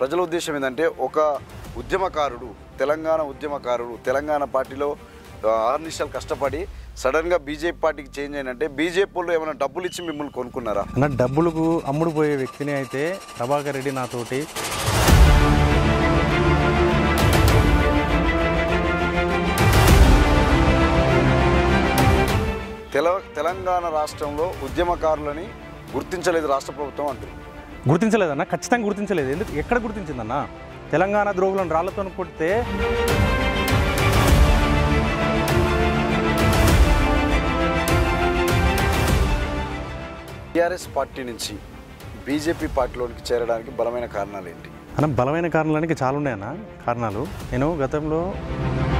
ప్రజల ఉద్దేశం ఏంటంటే ఒక ఉద్యమకారుడు తెలంగాణ పార్టీలో ఆర్నిషాలు కష్టపడి సడన్గా బీజేపీ పార్టీకి చేంజ్ అయినంటే బీజేపీ వాళ్ళు ఏమైనా డబ్బులు ఇచ్చి మిమ్మల్ని కొనుక్కున్నారా? అన్న డబ్బులకు అమ్ముడు పోయే వ్యక్తిని అయితే ప్రభాకర్ రెడ్డి నాతోటి తెలంగాణ రాష్ట్రంలో ఉద్యమకారులని గుర్తించలేదు రాష్ట్ర ప్రభుత్వం అంటుంది. గుర్తించలేదన్న, ఖచ్చితంగా గుర్తించలేదు. ఎందుకు, ఎక్కడ గుర్తించిందన్న? తెలంగాణ ద్రోగులను రాళ్లతో కొడితే టీఆర్ఎస్ పార్టీ నుంచి బీజేపీ పార్టీలోనికి చేరడానికి బలమైన కారణాలు ఏంటి అన్న? బలమైన కారణాలకి చాలా ఉన్నాయన్న కారణాలు. నేను గతంలో